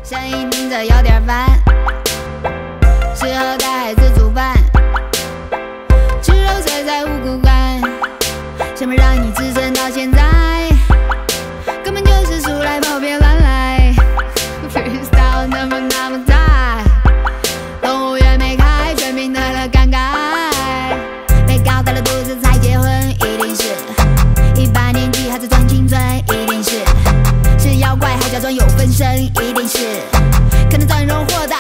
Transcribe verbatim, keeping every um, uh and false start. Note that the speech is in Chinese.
声音听着有点烦，适合带孩子煮饭，吃肉碎在五谷干，什么让你支撑到现在？根本就是输来跑别乱来 ，freestyle 那么那么大，动物园没开，全民得了尴尬，被搞大了肚子才结婚，一定是一把年纪还在装青春，一定是是妖怪还假装有分身，一定是可能整容或大。